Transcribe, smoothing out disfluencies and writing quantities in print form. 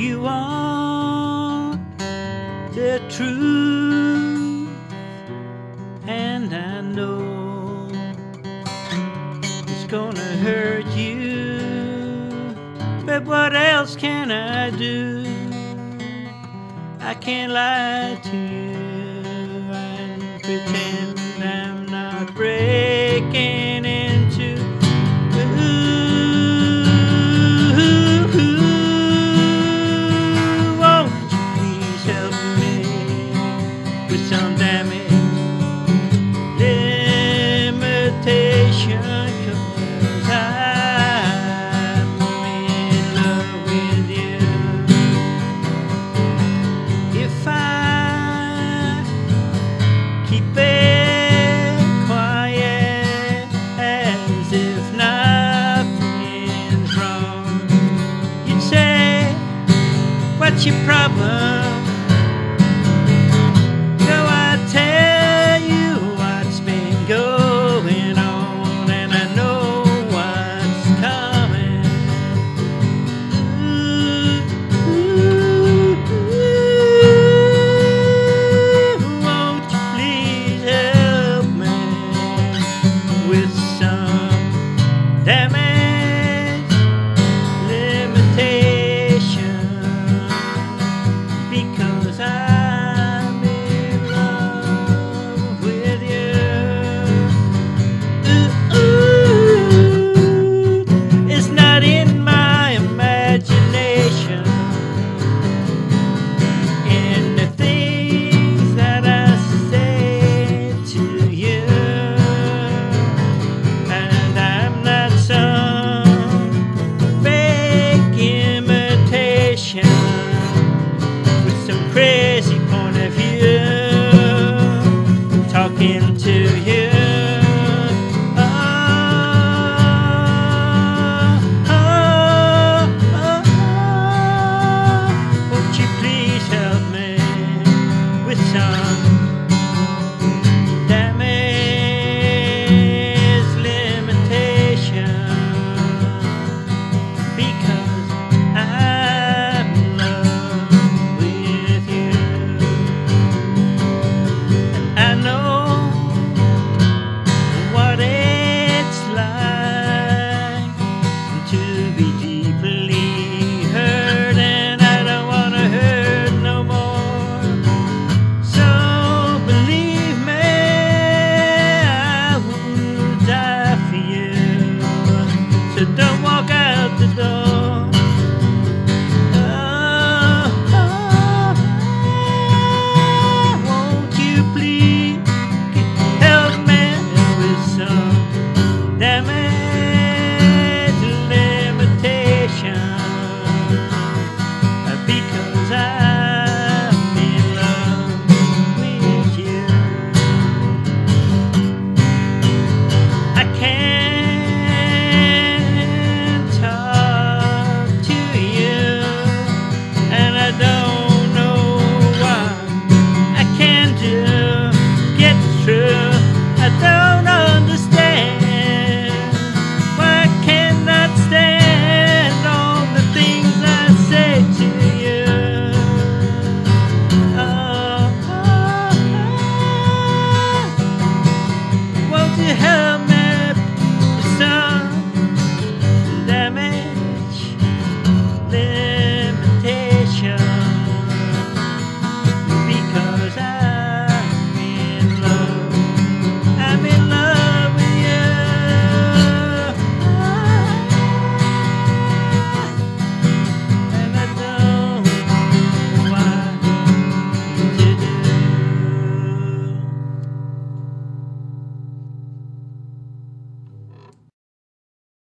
you want the truth, and I know it's gonna hurt you, but what else can I do? I can't lie to you and pretend I'm not breaking into. Won't you please help me with some damage limitation, 'cause I'm in love with you. If I keep it quiet as if nothing's wrong, you'd say, what's your problem?